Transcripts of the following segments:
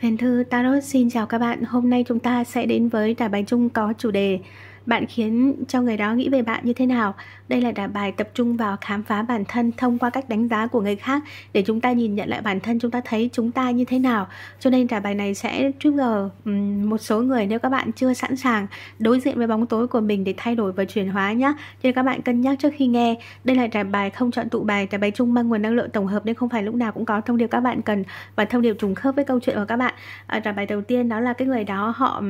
Huyền Thư Tarot xin chào các bạn. Hôm nay chúng ta sẽ đến với trả bài chung có chủ đề bạn khiến cho người đó nghĩ về bạn như thế nào. Đây là trả bài tập trung vào khám phá bản thân thông qua cách đánh giá của người khác để chúng ta nhìn nhận lại bản thân chúng ta thấy chúng ta như thế nào. Cho nên trả bài này sẽ trigger một số người nếu các bạn chưa sẵn sàng đối diện với bóng tối của mình để thay đổi và chuyển hóa nhé. Cho nên các bạn cân nhắc trước khi nghe. Đây là trả bài không chọn tụ bài, trả bài chung mang nguồn năng lượng tổng hợp nên không phải lúc nào cũng có thông điệp các bạn cần và thông điệp trùng khớp với câu chuyện của các bạn. Trả bài đầu tiên đó là cái người đó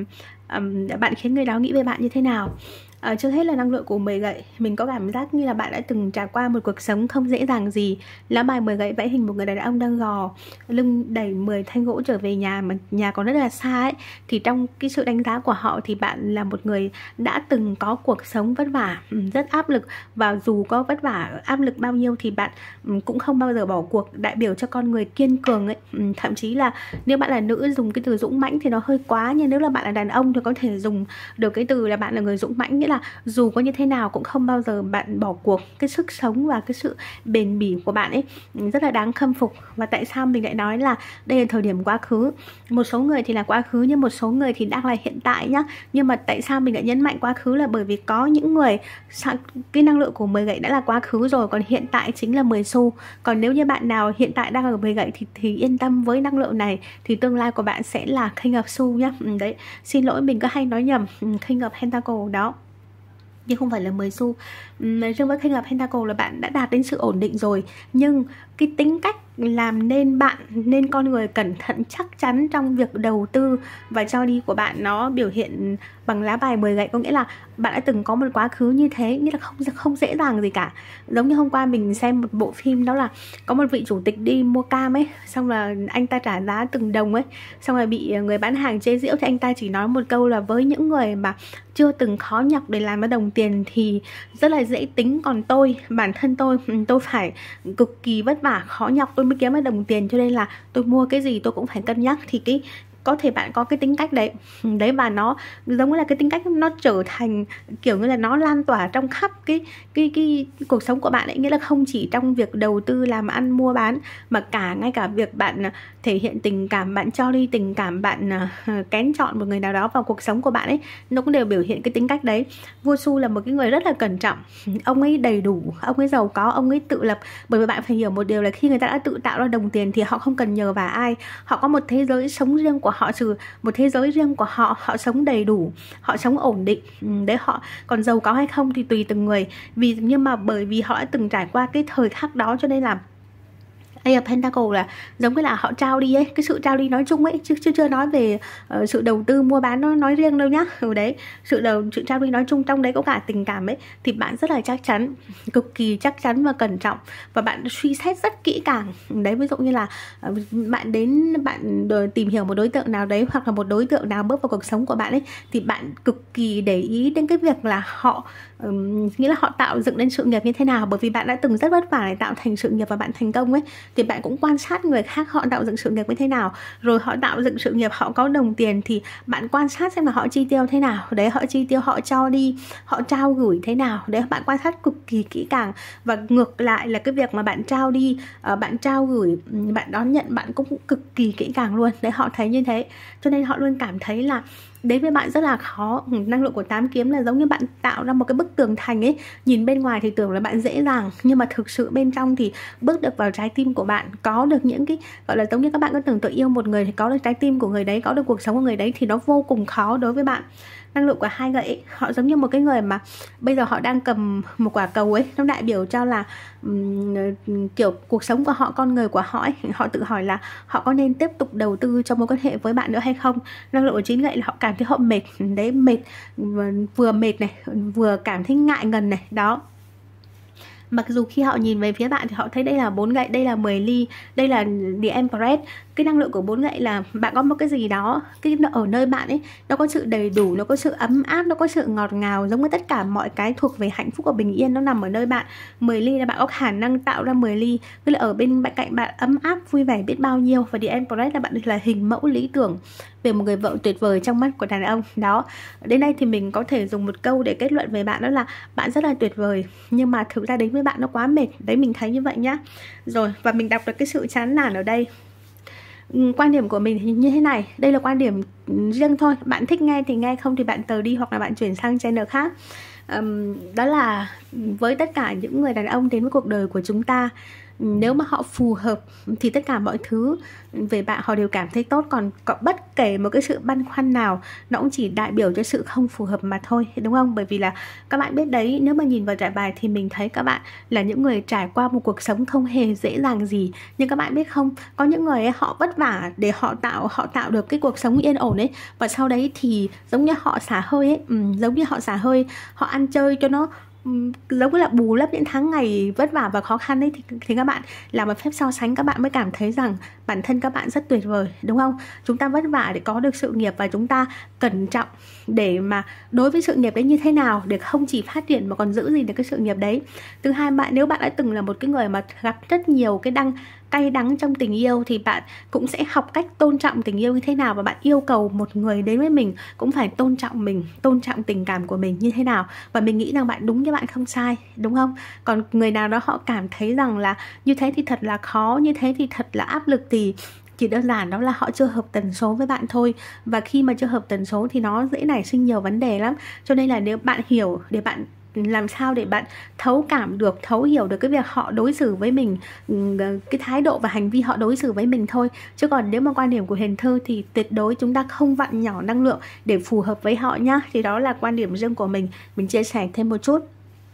bạn khiến người đó nghĩ về bạn như thế nào. Trước hết là năng lượng của 10 gậy. Mình có cảm giác như là bạn đã từng trải qua một cuộc sống không dễ dàng gì. Lá bài 10 gậy vẽ hình một người đàn ông đang gò lưng đẩy 10 thanh gỗ trở về nhà mà nhà còn rất là xa ấy. Thì trong cái sự đánh giá của họ thì bạn là một người đã từng có cuộc sống vất vả, rất áp lực. Và dù có vất vả, áp lực bao nhiêu thì bạn cũng không bao giờ bỏ cuộc, đại biểu cho con người kiên cường ấy. Thậm chí là nếu bạn là nữ dùng cái từ dũng mãnh thì nó hơi quá, nhưng nếu là bạn là đàn ông thì có thể dùng được cái từ là bạn là người dũng mãnh, nghĩa là dù có như thế nào cũng không bao giờ bạn bỏ cuộc. Cái sức sống và cái sự bền bỉ của bạn ấy rất là đáng khâm phục. Và tại sao mình lại nói là đây là thời điểm quá khứ? Một số người thì là quá khứ nhưng một số người thì đang là hiện tại nhá. Nhưng mà tại sao mình lại nhấn mạnh quá khứ là bởi vì có những người cái năng lượng của 10 gậy đã là quá khứ rồi, còn hiện tại chính là 10 xu. Còn nếu như bạn nào hiện tại đang ở 10 gậy thì yên tâm, với năng lượng này thì tương lai của bạn sẽ là King of xu nhá. Đấy, xin lỗi mình có hay nói nhầm, King of Pentacle đó nhưng không phải là 10 xu. Riêng với King of Pentacle là bạn đã đạt đến sự ổn định rồi, nhưng cái tính cách làm nên bạn, nên con người cẩn thận chắc chắn trong việc đầu tư và cho đi của bạn nó biểu hiện bằng lá bài 10 gậy. Có nghĩa là bạn đã từng có một quá khứ như thế, nghĩa là không dễ dàng gì cả. Giống như hôm qua mình xem một bộ phim, đó là có một vị chủ tịch đi mua cam ấy, xong là anh ta trả giá từng đồng ấy, xong rồi bị người bán hàng chế giễu, thì anh ta chỉ nói một câu là với những người mà chưa từng khó nhọc để làm ra đồng tiền thì rất là dễ tính, còn bản thân tôi phải cực kỳ vất vả khó nhọc tôi mới kiếm ra đồng tiền, cho nên là tôi mua cái gì tôi cũng phải cân nhắc. Thì có thể bạn có cái tính cách đấy và nó giống như là cái tính cách nó trở thành kiểu như là nó lan tỏa trong khắp cái cuộc sống của bạn ấy, nghĩa là không chỉ trong việc đầu tư làm ăn mua bán mà ngay cả việc bạn thể hiện tình cảm, bạn cho đi tình cảm, bạn kén chọn một người nào đó vào cuộc sống của bạn ấy, nó cũng đều biểu hiện cái tính cách đấy. Vua Su là một cái người rất là cẩn trọng, ông ấy đầy đủ, ông ấy giàu có, ông ấy tự lập. Bởi vì bạn phải hiểu một điều là khi người ta đã tự tạo ra đồng tiền thì họ không cần nhờ vào ai, họ có một thế giới sống riêng của họ, một thế giới riêng của họ, họ sống đầy đủ, họ sống ổn định. Đấy, họ còn giàu có hay không thì tùy từng người, nhưng mà bởi vì họ đã từng trải qua cái thời khắc đó, cho nên là đây là Pentacle là giống như là họ trao đi ấy, cái sự trao đi nói chung ấy, chứ chưa nói về sự đầu tư mua bán nó nói riêng đâu nhá. Đấy, sự trao đi nói chung, trong đấy có cả tình cảm ấy, thì bạn rất là chắc chắn, cực kỳ chắc chắn và cẩn trọng, và bạn suy xét rất kỹ càng. Đấy, ví dụ như là bạn tìm hiểu một đối tượng nào đấy, hoặc là một đối tượng nào bước vào cuộc sống của bạn ấy, thì bạn cực kỳ để ý đến cái việc là họ nghĩa là họ tạo dựng nên sự nghiệp như thế nào. Bởi vì bạn đã từng rất vất vả để tạo thành sự nghiệp và bạn thành công ấy, thì bạn cũng quan sát người khác họ tạo dựng sự nghiệp như thế nào, rồi họ tạo dựng sự nghiệp, họ có đồng tiền thì bạn quan sát xem là họ chi tiêu thế nào. Đấy, họ chi tiêu, họ cho đi, họ trao gửi thế nào. Đấy, bạn quan sát cực kỳ kỹ càng. Và ngược lại là cái việc mà bạn trao đi, bạn trao gửi, bạn đón nhận, bạn cũng cực kỳ kỹ càng luôn. Đấy, họ thấy như thế, cho nên họ luôn cảm thấy là đến với bạn rất là khó. Năng lượng của 8 kiếm là giống như bạn tạo ra một cái bức tường thành ấy, nhìn bên ngoài thì tưởng là bạn dễ dàng, nhưng mà thực sự bên trong thì bước được vào trái tim của bạn, có được những cái gọi là giống như các bạn có tưởng tượng yêu một người thì có được trái tim của người đấy, có được cuộc sống của người đấy thì nó vô cùng khó đối với bạn. Năng lượng của 2 gậy ấy, họ giống như một cái người mà bây giờ họ đang cầm một quả cầu ấy, nó đại biểu cho là kiểu cuộc sống của họ, con người của họ ấy, họ tự hỏi là họ có nên tiếp tục đầu tư trong mối quan hệ với bạn nữa hay không. Năng lượng của 9 gậy là họ cảm thấy họ mệt. Đấy, mệt, vừa mệt này, vừa cảm thấy ngại ngần này, đó. Mặc dù khi họ nhìn về phía bạn thì họ thấy đây là 4 gậy, đây là 10 ly, đây là The Empress. Cái năng lượng của 4 gậy là bạn có một cái gì đó ở nơi bạn ấy, nó có sự đầy đủ, nó có sự ấm áp, nó có sự ngọt ngào, giống như tất cả mọi cái thuộc về hạnh phúc và bình yên nó nằm ở nơi bạn. 10 ly là bạn có khả năng tạo ra 10 ly, tức là ở bên cạnh bạn ấm áp vui vẻ biết bao nhiêu. Và The Empress là bạn là hình mẫu lý tưởng về một người vợ tuyệt vời trong mắt của đàn ông. Đó, đến đây thì mình có thể dùng một câu để kết luận về bạn, đó là bạn rất là tuyệt vời, nhưng mà thực ra đến với bạn nó quá mệt. Đấy, mình thấy như vậy nhá. Rồi, và mình đọc được cái sự chán nản ở đây. Quan điểm của mình thì như thế này, đây là quan điểm riêng thôi, bạn thích nghe thì nghe, không thì bạn tờ đi hoặc là bạn chuyển sang channel khác. Đó là với tất cả những người đàn ông đến với cuộc đời của chúng ta, nếu mà họ phù hợp thì tất cả mọi thứ về bạn họ đều cảm thấy tốt. Còn có bất kể một cái sự băn khoăn nào, nó cũng chỉ đại biểu cho sự không phù hợp mà thôi, đúng không? Bởi vì là các bạn biết đấy, nếu mà nhìn vào trải bài thì mình thấy các bạn là những người trải qua một cuộc sống không hề dễ dàng gì. Nhưng các bạn biết không, có những người ấy, họ vất vả để họ tạo được cái cuộc sống yên ổn ấy, và sau đấy thì giống như họ xả hơi ấy, giống như họ xả hơi, họ ăn chơi cho nó giống như là bù lấp những tháng ngày vất vả và khó khăn ấy, thì các bạn làm một phép so sánh, các bạn mới cảm thấy rằng bản thân các bạn rất tuyệt vời, đúng không? Chúng ta vất vả để có được sự nghiệp và chúng ta cẩn trọng để mà đối với sự nghiệp đấy như thế nào để không chỉ phát triển mà còn giữ gìn được cái sự nghiệp đấy. Thứ hai, nếu bạn đã từng là một cái người mà gặp rất nhiều cái cay đắng trong tình yêu thì bạn cũng sẽ học cách tôn trọng tình yêu như thế nào, và bạn yêu cầu một người đến với mình cũng phải tôn trọng mình, tôn trọng tình cảm của mình như thế nào. Và mình nghĩ rằng bạn đúng chứ bạn không sai, đúng không? Còn người nào đó họ cảm thấy rằng là như thế thì thật là khó, như thế thì thật là áp lực, thì chỉ đơn giản đó là họ chưa hợp tần số với bạn thôi. Và khi mà chưa hợp tần số thì nó dễ nảy sinh nhiều vấn đề lắm. Cho nên là nếu bạn hiểu, để bạn làm sao để bạn thấu cảm được, thấu hiểu được cái việc họ đối xử với mình, cái thái độ và hành vi họ đối xử với mình thôi. Chứ còn nếu mà quan điểm của Huyền Thư thì tuyệt đối chúng ta không vặn nhỏ năng lượng để phù hợp với họ nhá. Thì đó là quan điểm riêng của mình chia sẻ thêm một chút.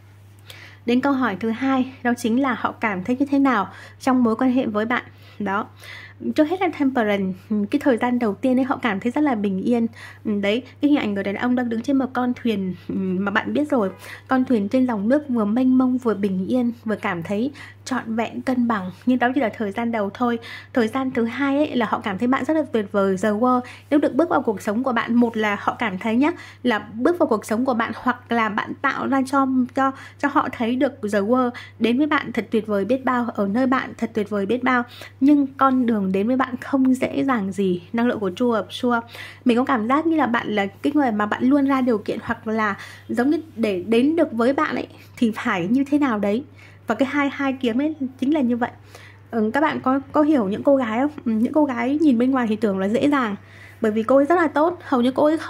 Đến câu hỏi thứ hai, đó chính là họ cảm thấy như thế nào trong mối quan hệ với bạn. Đó, trước hết là Temperance, cái thời gian đầu tiên ấy họ cảm thấy rất là bình yên. Đấy, cái hình ảnh người đàn ông đang đứng trên một con thuyền mà bạn biết rồi, con thuyền trên dòng nước vừa mênh mông vừa bình yên, vừa cảm thấy trọn vẹn cân bằng. Nhưng đó chỉ là thời gian đầu thôi. Thời gian thứ hai ấy là họ cảm thấy bạn rất là tuyệt vời, the world. Nếu được bước vào cuộc sống của bạn, một là họ cảm thấy nhá, là bước vào cuộc sống của bạn hoặc là bạn tạo ra cho họ thấy được the world đến với bạn thật tuyệt vời biết bao, ở nơi bạn thật tuyệt vời biết bao. Nhưng con đường đến với bạn không dễ dàng gì. Năng lượng của Two of Swords, mình có cảm giác như là bạn là cái người mà bạn luôn ra điều kiện, hoặc là giống như để đến được với bạn ấy thì phải như thế nào đấy. Và cái hai kiếm ấy chính là như vậy. Các bạn có hiểu những cô gái không? Những cô gái nhìn bên ngoài thì tưởng là dễ dàng, bởi vì cô ấy rất là tốt, hầu như cô ấy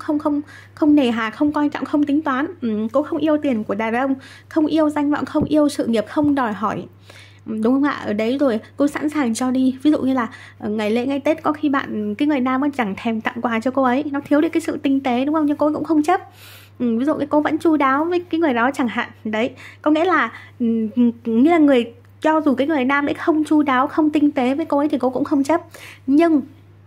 không nề hà, không coi trọng, không tính toán. Cô không yêu tiền của đàn ông, không yêu danh vọng, không yêu sự nghiệp, không đòi hỏi, đúng không ạ? Ở đấy rồi cô sẵn sàng cho đi. Ví dụ như là ngày lễ ngày Tết có khi cái người nam chẳng thèm tặng quà cho cô ấy, nó thiếu đi cái sự tinh tế, đúng không? Nhưng cô ấy cũng không chấp. Ví dụ cái cô vẫn chu đáo với cái người đó chẳng hạn. Đấy, có nghĩa là người, cho dù cái người nam đấy không chu đáo, không tinh tế với cô ấy thì cô cũng không chấp. Nhưng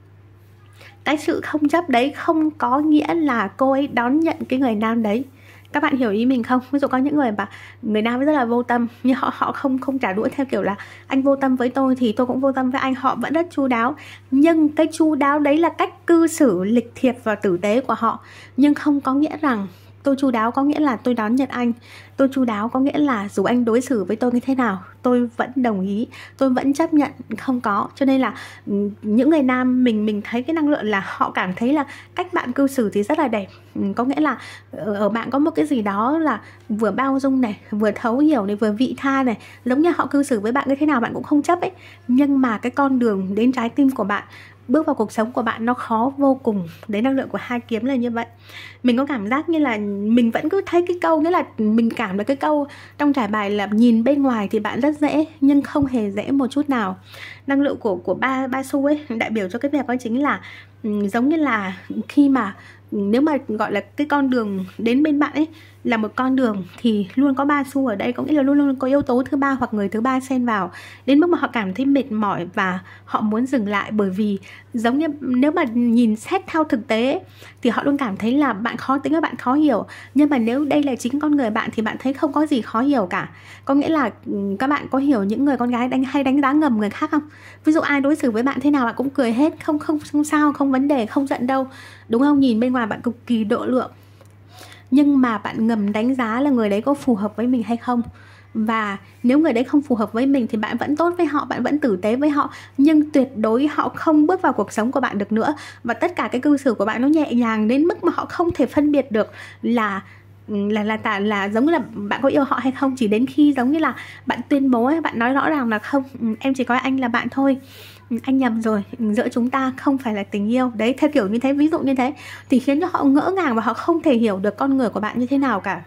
cái sự không chấp đấy không có nghĩa là cô ấy đón nhận cái người nam đấy. Các bạn hiểu ý mình không? Ví dụ có những người mà người nam rất là vô tâm, nhưng họ không trả đũa theo kiểu là anh vô tâm với tôi thì tôi cũng vô tâm với anh. Họ vẫn rất chu đáo, nhưng cái chu đáo đấy là cách cư xử lịch thiệp và tử tế của họ. Nhưng không có nghĩa rằng tôi chu đáo có nghĩa là tôi đón nhận anh. Tôi chu đáo có nghĩa là dù anh đối xử với tôi như thế nào tôi vẫn đồng ý, tôi vẫn chấp nhận. Không có. Cho nên là những người nam mình thấy cái năng lượng là họ cảm thấy là cách bạn cư xử thì rất là đẹp. Có nghĩa là ở bạn có một cái gì đó là vừa bao dung này, vừa thấu hiểu này, vừa vị tha này. Giống như họ cư xử với bạn như thế nào bạn cũng không chấp ấy. Nhưng mà cái con đường đến trái tim của bạn, bước vào cuộc sống của bạn nó khó vô cùng. Đấy, năng lượng của hai kiếm là như vậy. Mình có cảm giác như là mình vẫn cứ thấy cái câu, nghĩa là mình cảm được cái câu trong trải bài là nhìn bên ngoài thì bạn rất dễ, nhưng không hề dễ một chút nào. Năng lượng của ba xu ấy đại biểu cho cái việc đó chính là giống như là khi mà nếu mà gọi là cái con đường đến bên bạn ấy là một con đường thì luôn có ba xu ở đây, có nghĩa là luôn luôn có yếu tố thứ ba hoặc người thứ ba xen vào, đến mức mà họ cảm thấy mệt mỏi và họ muốn dừng lại. Bởi vì giống như nếu mà nhìn xét theo thực tế ấy, thì họ luôn cảm thấy là bạn khó tính và bạn khó hiểu. Nhưng mà nếu đây là chính con người bạn thì bạn thấy không có gì khó hiểu cả. Có nghĩa là các bạn có hiểu những người con gái hay đánh giá ngầm người khác không? Ví dụ ai đối xử với bạn thế nào bạn cũng cười hết, không sao, không vấn đề, không giận đâu, đúng không? Nhìn bên ngoài bạn cực kỳ độ lượng, nhưng mà bạn ngầm đánh giá là người đấy có phù hợp với mình hay không. Và nếu người đấy không phù hợp với mình thì bạn vẫn tốt với họ, bạn vẫn tử tế với họ, nhưng tuyệt đối họ không bước vào cuộc sống của bạn được nữa. Và tất cả cái cư xử của bạn nó nhẹ nhàng đến mức mà họ không thể phân biệt được là giống như là bạn có yêu họ hay không. Chỉ đến khi giống như là bạn tuyên bố ấy, bạn nói rõ ràng là không, em chỉ coi anh là bạn thôi. Anh nhầm rồi, giữa chúng ta không phải là tình yêu. Đấy, theo kiểu như thế, ví dụ như thế thì khiến cho họ ngỡ ngàng và họ không thể hiểu được con người của bạn như thế nào cả.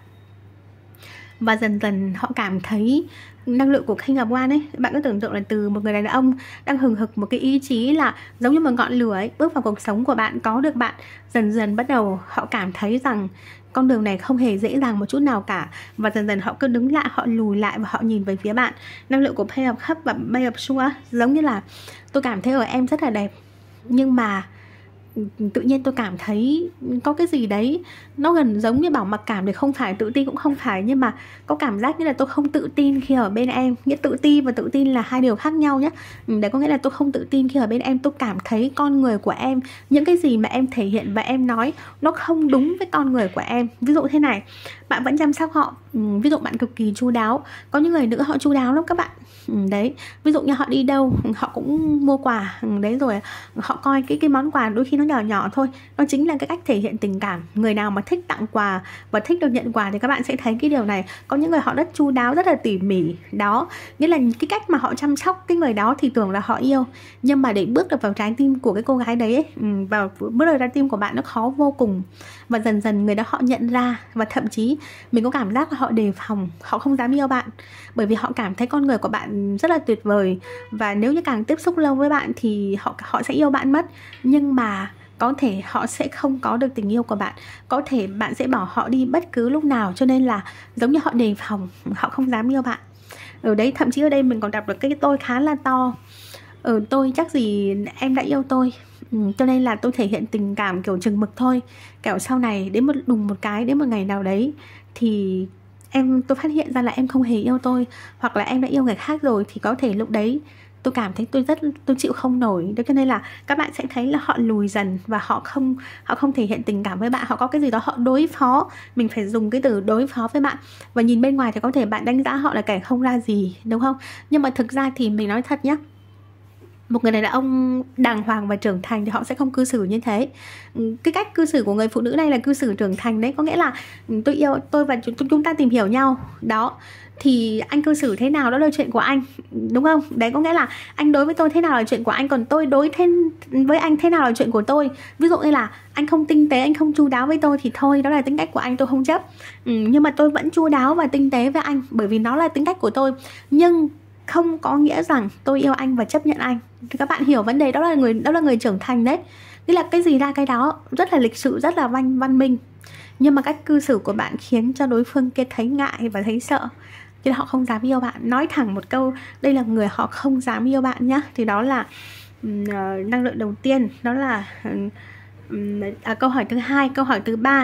Và dần dần họ cảm thấy năng lượng của King of Wands ấy, bạn cứ tưởng tượng là từ một người đàn ông đang hừng hực một cái ý chí là giống như một ngọn lửa ấy, bước vào cuộc sống của bạn, có được bạn, dần dần bắt đầu họ cảm thấy rằng con đường này không hề dễ dàng một chút nào cả. Và dần dần họ cứ đứng lại, họ lùi lại và họ nhìn về phía bạn. Năng lượng của Page of Cups và Page of Swords giống như là tôi cảm thấy ở em rất là đẹp, nhưng mà tự nhiên tôi cảm thấy có cái gì đấy nó gần giống như bảo mặc cảm, thì không phải, tự tin cũng không phải, nhưng mà có cảm giác như là tôi không tự tin khi ở bên em. Nghĩa tự ti và tự tin là hai điều khác nhau nhé. Đấy có nghĩa là tôi không tự tin khi ở bên em. Tôi cảm thấy con người của em, những cái gì mà em thể hiện và em nói nó không đúng với con người của em. Ví dụ thế này, bạn vẫn chăm sóc họ, ví dụ bạn cực kỳ chu đáo. Có những người nữ họ chu đáo lắm các bạn. Đấy, ví dụ như họ đi đâu họ cũng mua quà, đấy rồi họ coi cái món quà đôi khi nó nhỏ nhỏ thôi, nó chính là cái cách thể hiện tình cảm. Người nào mà thích tặng quà và thích được nhận quà thì các bạn sẽ thấy cái điều này. Có những người họ rất chu đáo, rất là tỉ mỉ. Đó, nghĩa là cái cách mà họ chăm sóc cái người đó thì tưởng là họ yêu, nhưng mà để bước được vào trái tim của cái cô gái đấy ấy, vào bước vào trái tim của bạn nó khó vô cùng. Và dần dần người đó họ nhận ra, và thậm chí mình có cảm giác là họ đề phòng, họ không dám yêu bạn, bởi vì họ cảm thấy con người của bạn rất là tuyệt vời, và nếu như càng tiếp xúc lâu với bạn thì họ sẽ yêu bạn mất. Nhưng mà có thể họ sẽ không có được tình yêu của bạn, có thể bạn sẽ bỏ họ đi bất cứ lúc nào, cho nên là giống như họ đề phòng, họ không dám yêu bạn. Ở đấy, thậm chí ở đây mình còn đọc được cái tôi khá là to. Tôi chắc gì em đã yêu tôi, cho nên là tôi thể hiện tình cảm kiểu chừng mực thôi. Kiểu sau này đến một cái, đến một ngày nào đấy thì tôi phát hiện ra là em không hề yêu tôi, hoặc là em đã yêu người khác rồi, thì có thể lúc đấy tôi cảm thấy tôi chịu không nổi. Cho nên là các bạn sẽ thấy là họ lùi dần và họ không thể hiện tình cảm với bạn. Họ có cái gì đó họ đối phó, mình phải dùng cái từ đối phó với bạn. Và nhìn bên ngoài thì có thể bạn đánh giá họ là kẻ không ra gì, đúng không? Nhưng mà thực ra thì mình nói thật nhé, một người đàn ông đàng hoàng và trưởng thành thì họ sẽ không cư xử như thế. Cái cách cư xử của người phụ nữ này là cư xử trưởng thành đấy, có nghĩa là tôi yêu tôi và chúng ta tìm hiểu nhau đó, thì anh cư xử thế nào đó là chuyện của anh, đúng không? Đấy có nghĩa là anh đối với tôi thế nào là chuyện của anh, còn tôi đối với anh thế nào là chuyện của tôi. Ví dụ như là anh không tinh tế, anh không chu đáo với tôi thì thôi, đó là tính cách của anh, tôi không chấp. Nhưng mà tôi vẫn chu đáo và tinh tế với anh, bởi vì nó là tính cách của tôi. Nhưng không có nghĩa rằng tôi yêu anh và chấp nhận anh. Thì các bạn hiểu vấn đề, đó là người trưởng thành đấy. Tức là cái gì ra cái đó, rất là lịch sự, rất là văn minh. Nhưng mà cách cư xử của bạn khiến cho đối phương kia thấy ngại và thấy sợ, cho nên họ không dám yêu bạn. Nói thẳng một câu, đây là người họ không dám yêu bạn nhá. Thì đó là năng lượng đầu tiên. Đó là câu hỏi thứ hai. Câu hỏi thứ ba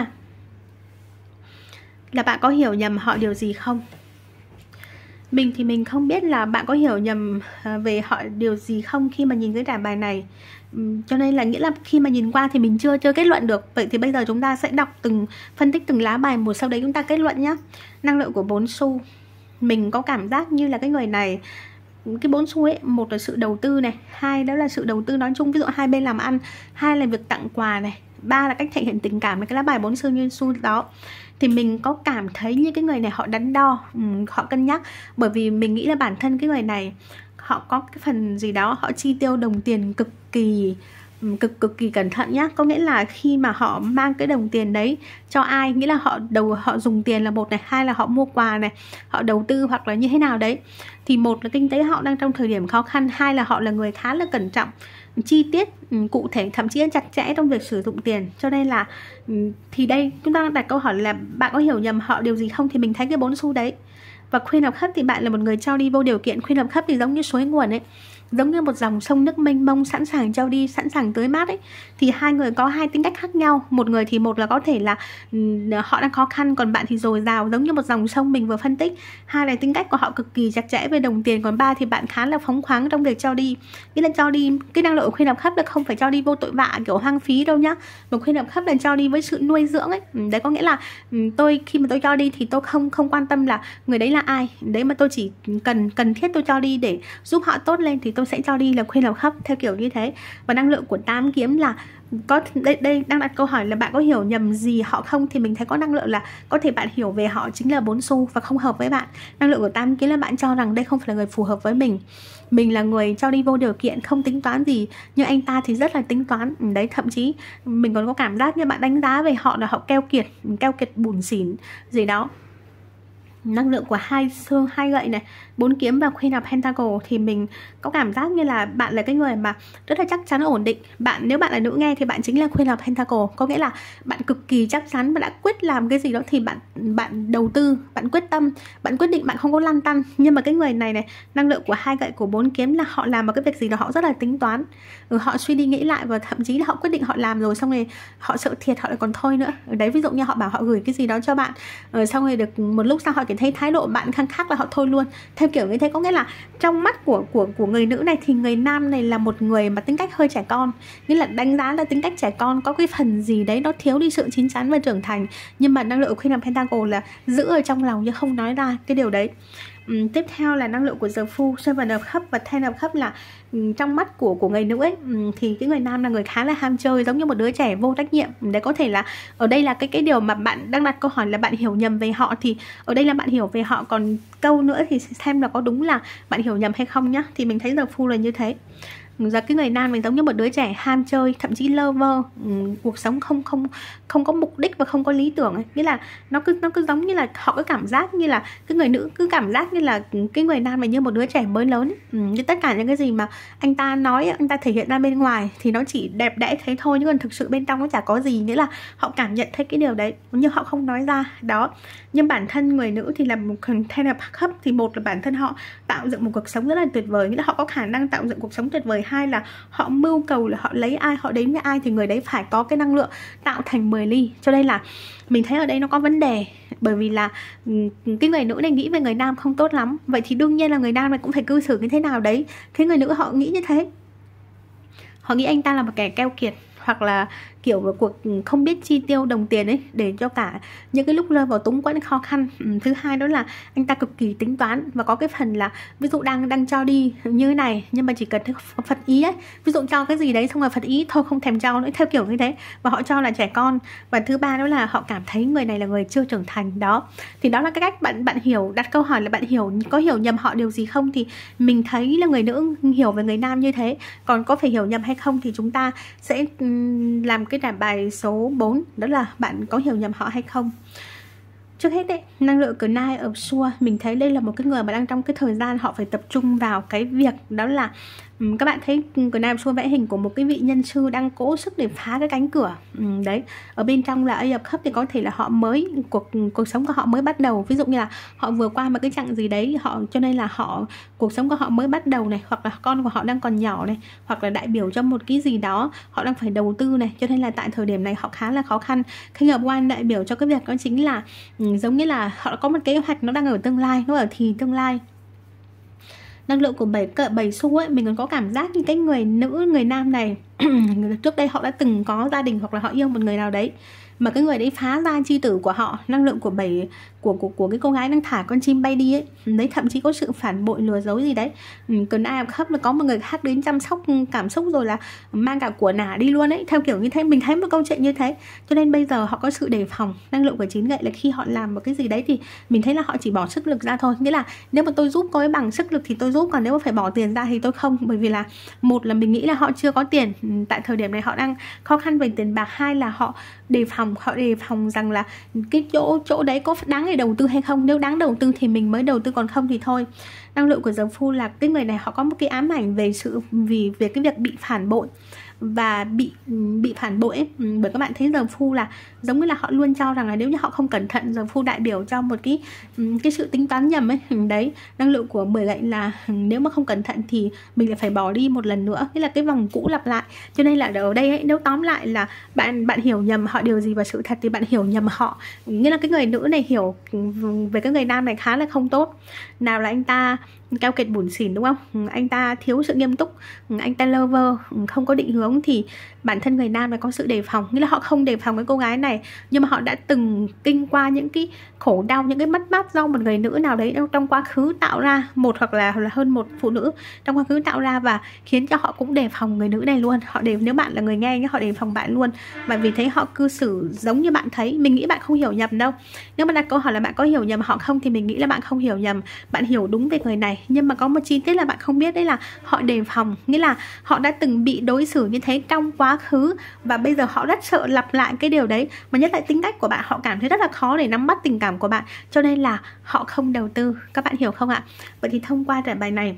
là bạn có hiểu nhầm họ điều gì không? Mình thì mình không biết là bạn có hiểu nhầm về họ điều gì không khi mà nhìn cái trải bài này. Cho nên là nghĩa là khi mà nhìn qua thì mình chưa kết luận được. Vậy thì bây giờ chúng ta sẽ đọc phân tích từng lá bài một, sau đấy chúng ta kết luận nhé. Năng lượng của 4 xu. Mình có cảm giác như là cái người này, cái 4 xu ấy, một là sự đầu tư này, hai đó là sự đầu tư nói chung, ví dụ hai bên làm ăn, hai là việc tặng quà này, ba là cách thể hiện tình cảm. Cái lá bài 4 xu như xu đó, thì mình có cảm thấy như cái người này họ đắn đo, họ cân nhắc. Bởi vì mình nghĩ là bản thân cái người này họ có cái phần gì đó, họ chi tiêu đồng tiền cực kỳ cẩn thận nhá. Có nghĩa là khi mà họ mang cái đồng tiền đấy cho ai, nghĩa là họ dùng tiền là một này, hai là họ mua quà này, họ đầu tư hoặc là như thế nào đấy, thì một là kinh tế họ đang trong thời điểm khó khăn, hai là họ là người khá là cẩn trọng, chi tiết, cụ thể, thậm chí chặt chẽ trong việc sử dụng tiền. Cho nên là thì đây chúng ta đặt câu hỏi là bạn có hiểu nhầm họ điều gì không, thì mình thấy cái 4 xu đấy. Và Queen of Cups thì bạn là một người cho đi vô điều kiện. Queen of Cups thì giống như suối nguồn ấy, giống như một dòng sông nước mênh mông sẵn sàng cho đi, sẵn sàng tưới mát ấy. Thì hai người có hai tính cách khác nhau. Một người thì một là có thể là họ đang khó khăn, còn bạn thì dồi dào, giống như một dòng sông mình vừa phân tích. Hai là tính cách của họ cực kỳ chặt chẽ về đồng tiền, còn ba thì bạn khá là phóng khoáng trong việc cho đi. Nghĩa là cho đi, cái năng lượng của Queen of Cups là không phải cho đi vô tội vạ kiểu hoang phí đâu nhá. Mà Queen of Cups là cho đi với sự nuôi dưỡng ấy. Đấy có nghĩa là khi mà tôi cho đi thì tôi không quan tâm là người đấy là ai. Đấy mà tôi chỉ cần thiết tôi cho đi để giúp họ tốt lên thì tôi sẽ cho đi là Queen of Cups, theo kiểu như thế. Và năng lượng của 8 kiếm là có đây đang đặt câu hỏi là bạn có hiểu nhầm gì họ không, thì mình thấy có năng lượng là có thể bạn hiểu về họ chính là 4 xu và không hợp với bạn. Năng lượng của 8 kiếm là bạn cho rằng đây không phải là người phù hợp với mình là người cho đi vô điều kiện, không tính toán gì, nhưng anh ta thì rất là tính toán đấy. Thậm chí mình còn có cảm giác như bạn đánh giá về họ là họ keo kiệt bủn xỉn gì đó. Năng lượng của 2 xương 2 gậy này, 4 kiếm và Queen of Pentacle thì mình có cảm giác như là bạn là cái người mà rất là chắc chắn, ổn định. Nếu bạn là nữ nghe thì bạn chính là Queen of Pentacle, có nghĩa là bạn cực kỳ chắc chắn, bạn đã quyết làm cái gì đó thì bạn đầu tư, bạn quyết tâm, bạn quyết định, bạn không có lăn tăn. Nhưng mà cái người này năng lượng của 2 gậy của 4 kiếm là họ làm một cái việc gì đó họ rất là tính toán, họ suy đi nghĩ lại, và thậm chí là họ quyết định họ làm rồi xong rồi họ sợ thiệt họ lại còn thôi nữa. Ở đấy ví dụ như họ bảo họ gửi cái gì đó cho bạn, xong rồi được một lúc sau họ cảm thấy thái độ bạn khăng khắc là họ thôi luôn, theo kiểu như thế. Có nghĩa là trong mắt của người nữ này thì người nam này là một người mà tính cách hơi trẻ con, nghĩa là đánh giá là tính cách trẻ con, có cái phần gì đấy nó thiếu đi sự chín chắn và trưởng thành. Nhưng mà năng lượng của Queen of Pentacle là giữ ở trong lòng nhưng không nói ra cái điều đấy. Tiếp theo là năng lượng của The Fool, Seven of Cups và Ten of Cups là trong mắt của người nữ ấy, thì cái người nam là người khá là ham chơi, giống như một đứa trẻ vô trách nhiệm. Đấy có thể là ở đây là cái điều mà bạn đang đặt câu hỏi là bạn hiểu nhầm về họ, thì ở đây là bạn hiểu về họ, còn câu nữa thì xem là có đúng là bạn hiểu nhầm hay không nhá. Thì mình thấy The Fool là như thế. Giờ cái người nam mình giống như một đứa trẻ ham chơi, thậm chí lơ vơ, cuộc sống không có mục đích và không có lý tưởng ấy. Nghĩa là nó cứ giống như là họ cứ cảm giác như là cái người nữ cứ cảm giác như là cái người nam này như một đứa trẻ mới lớn ấy. Như tất cả những cái gì mà anh ta nói, anh ta thể hiện ra bên ngoài thì nó chỉ đẹp đẽ thế thôi, nhưng còn thực sự bên trong nó chả có gì. Nghĩa là họ cảm nhận thấy cái điều đấy nhưng họ không nói ra đó. Nhưng bản thân người nữ thì là một Ten of Cups, thì một là bản thân họ tạo dựng một cuộc sống rất là tuyệt vời, nghĩa là họ có khả năng tạo dựng cuộc sống tuyệt vời. Hai là họ mưu cầu là họ lấy ai, họ đến với ai thì người đấy phải có cái năng lượng tạo thành 10 ly. Cho nên là mình thấy ở đây nó có vấn đề, bởi vì là cái người nữ này nghĩ về người nam không tốt lắm. Vậy thì đương nhiên là người nam này cũng phải cư xử như thế nào đấy. Thế người nữ họ nghĩ như thế, họ nghĩ anh ta là một kẻ keo kiệt, hoặc là kiểu một cuộc không biết chi tiêu đồng tiền ấy, để cho cả những cái lúc rơi vào túng quẫn khó khăn. Thứ hai đó là anh ta cực kỳ tính toán, và có cái phần là ví dụ đang cho đi như thế này, nhưng mà chỉ cần phật ý ấy, ví dụ cho cái gì đấy xong rồi phật ý thôi không thèm cho nữa, theo kiểu như thế, và họ cho là trẻ con. Và thứ ba đó là họ cảm thấy người này là người chưa trưởng thành đó. Thì đó là cái cách bạn hiểu, đặt câu hỏi là bạn có hiểu nhầm họ điều gì không, thì mình thấy là người nữ hiểu về người nam như thế. Còn có phải hiểu nhầm hay không thì chúng ta sẽ làm cái đảm bài số 4, đó là bạn có hiểu nhầm họ hay không. Trước hết đấy, năng lượng của Nine of Swords, mình thấy đây là một cái người mà đang trong cái thời gian họ phải tập trung vào cái việc đó là các bạn thấy của Nine of Swords vẽ hình của một cái vị nhân sư đang cố sức để phá cái cánh cửa. Đấy, ở bên trong là Ace of Cups thì có thể là họ mới cuộc sống của họ mới bắt đầu, ví dụ như là họ vừa qua một cái chặng gì đấy, cho nên là cuộc sống của họ mới bắt đầu này, hoặc là con của họ đang còn nhỏ này, hoặc là đại biểu cho một cái gì đó họ đang phải đầu tư này, cho nên là tại thời điểm này họ khá là khó khăn. King of Wands đại biểu cho cái việc đó chính là giống như là họ có một kế hoạch nó đang ở tương lai, nó ở thì tương lai. Năng lượng của 7 xu ấy, mình còn có cảm giác như cái người nữ, người nam này trước đây họ đã từng có gia đình, hoặc là họ yêu một người nào đấy mà cái người đấy phá ra chi tử của họ. Năng lượng của của cái cô gái đang thả con chim bay đi ấy, đấy, thậm chí có sự phản bội, lừa dối gì đấy. Cần ai khắp là có một người khác đến chăm sóc cảm xúc, rồi là mang cả của nả đi luôn ấy, theo kiểu như thế. Mình thấy một câu chuyện như thế, cho nên bây giờ họ có sự đề phòng. Năng lượng của 9 gậy là khi họ làm một cái gì đấy thì mình thấy là họ chỉ bỏ sức lực ra thôi, nghĩa là nếu mà tôi giúp cô ấy bằng sức lực thì tôi giúp, còn nếu mà phải bỏ tiền ra thì tôi không. Bởi vì là một là mình nghĩ là họ chưa có tiền, tại thời điểm này họ đang khó khăn về tiền bạc. Hai là họ đề phòng rằng là cái chỗ đấy có đáng để đầu tư hay không, nếu đáng đầu tư thì mình mới đầu tư, còn không thì thôi. Năng lượng của The Fool là cái người này họ có một cái ám ảnh về về cái việc bị phản bội và bị phản bội ấy. Bởi các bạn thấy The Fool là giống như là họ luôn cho rằng là nếu như họ không cẩn thận, The Fool đại biểu cho một cái sự tính toán nhầm ấy. Đấy, năng lượng của 10 gậy là nếu mà không cẩn thận thì mình lại phải bỏ đi một lần nữa, nghĩa là cái vòng cũ lặp lại. Cho nên là ở đây ấy, nếu tóm lại là bạn hiểu nhầm họ điều gì và sự thật thì bạn hiểu nhầm họ, nghĩa là cái người nữ này hiểu về cái người nam này khá là không tốt. Nào là anh ta keo kiệt bủn xỉn đúng không? Anh ta thiếu sự nghiêm túc, anh ta lơ vơ, không có định hướng, thì bản thân người nam phải có sự đề phòng. Nghĩa là họ không đề phòng cái cô gái này, nhưng mà họ đã từng kinh qua những cái khổ đau, những cái mất mát do một người nữ nào đấy trong quá khứ tạo ra, một hoặc là hơn một phụ nữ trong quá khứ tạo ra, và khiến cho họ cũng đề phòng người nữ này luôn. Nếu bạn là người nghe, họ đề phòng bạn luôn, bởi vì thấy họ cư xử giống như bạn thấy. Mình nghĩ bạn không hiểu nhầm đâu. Nếu mà đặt câu hỏi là bạn có hiểu nhầm họ không, thì mình nghĩ là bạn không hiểu nhầm, bạn hiểu đúng về người này. Nhưng mà có một chi tiết là bạn không biết, đấy là họ đề phòng. Nghĩa là họ đã từng bị đối xử như thế trong quá khứ, và bây giờ họ rất sợ lặp lại cái điều đấy. Mà nhất là tính cách của bạn, họ cảm thấy rất là khó để nắm bắt tình cảm của bạn, cho nên là họ không đầu tư. Các bạn hiểu không ạ? Vậy thì thông qua bài này,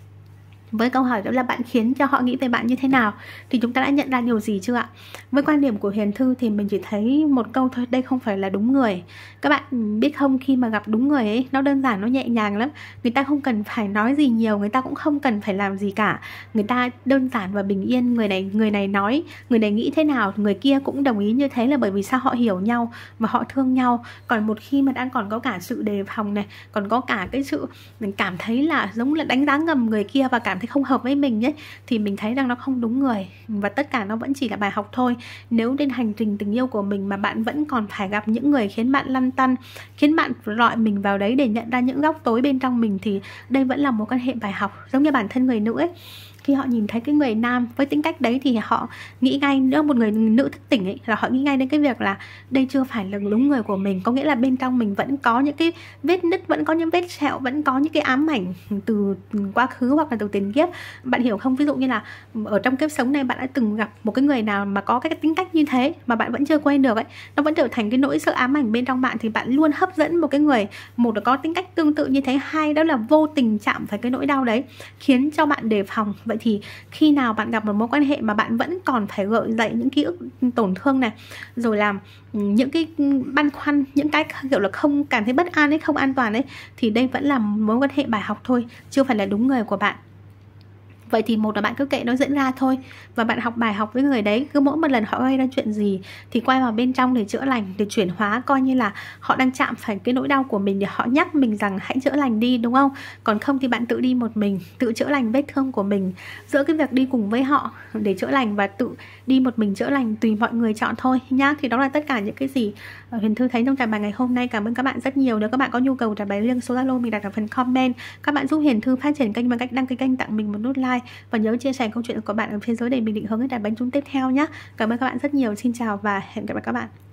với câu hỏi đó là bạn khiến cho họ nghĩ về bạn như thế nào, thì chúng ta đã nhận ra điều gì chưa ạ? Với quan điểm của Huyền Thư thì mình chỉ thấy một câu thôi: đây không phải là đúng người. Các bạn biết không, khi mà gặp đúng người ấy, nó đơn giản, nó nhẹ nhàng lắm. Người ta không cần phải nói gì nhiều, người ta cũng không cần phải làm gì cả. Người ta đơn giản và bình yên. Người này nói, người này nghĩ thế nào, người kia cũng đồng ý như thế, là bởi vì sao? Họ hiểu nhau và họ thương nhau. Còn một khi mà đang còn có cả sự đề phòng này, còn có cả cái sự mình cảm thấy là giống là đánh giá ngầm người kia và cảm thấy không hợp với mình ấy, thì mình thấy rằng nó không đúng người. Và tất cả nó vẫn chỉ là bài học thôi. Nếu trên hành trình tình yêu của mình mà bạn vẫn còn phải gặp những người khiến bạn lăn tăn, khiến bạn lọi mình vào đấy để nhận ra những góc tối bên trong mình, thì đây vẫn là một quan hệ bài học. Giống như bản thân người nữ ấy, khi họ nhìn thấy cái người nam với tính cách đấy thì họ nghĩ ngay, nữa một người nữ thức tỉnh ấy, là họ nghĩ ngay đến cái việc là đây chưa phải là đúng người của mình. Có nghĩa là bên trong mình vẫn có những cái vết nứt, vẫn có những vết sẹo, vẫn có những cái ám ảnh từ quá khứ hoặc là từ tiền kiếp. Bạn hiểu không? Ví dụ như là ở trong kiếp sống này bạn đã từng gặp một cái người nào mà có cái tính cách như thế mà bạn vẫn chưa quên được ấy, nó vẫn trở thành cái nỗi sợ ám ảnh bên trong bạn, thì bạn luôn hấp dẫn một cái người, một là có tính cách tương tự như thế, hai đó là vô tình chạm phải cái nỗi đau đấy, khiến cho bạn đề phòng. Vậy thì khi nào bạn gặp một mối quan hệ mà bạn vẫn còn phải gợi dậy những ký ức tổn thương này, rồi làm những cái băn khoăn, những cái kiểu là không cảm thấy bất an ấy, không an toàn ấy, thì đây vẫn là mối quan hệ bài học thôi, chưa phải là đúng người của bạn. Vậy thì một là bạn cứ kệ nó diễn ra thôi, và bạn học bài học với người đấy. Cứ mỗi một lần họ gây ra chuyện gì thì quay vào bên trong để chữa lành, để chuyển hóa, coi như là họ đang chạm phải cái nỗi đau của mình, để họ nhắc mình rằng hãy chữa lành đi, đúng không? Còn không thì bạn tự đi một mình, tự chữa lành vết thương của mình. Giữa cái việc đi cùng với họ để chữa lành và tự đi một mình chữa lành, tùy mọi người chọn thôi nhá. Thì đó là tất cả những cái gì Huyền Thư thấy trong trải bài ngày hôm nay. Cảm ơn các bạn rất nhiều. Nếu các bạn có nhu cầu trải bài riêng, số Zalo mình đặt ở phần comment. Các bạn giúp Huyền Thư phát triển kênh bằng cách đăng ký kênh, tặng mình một nút like và nhớ chia sẻ câu chuyện của bạn ở phía dưới để mình định hướng cái trải bánh chung tiếp theo nhé. Cảm ơn các bạn rất nhiều. Xin chào và hẹn gặp lại các bạn.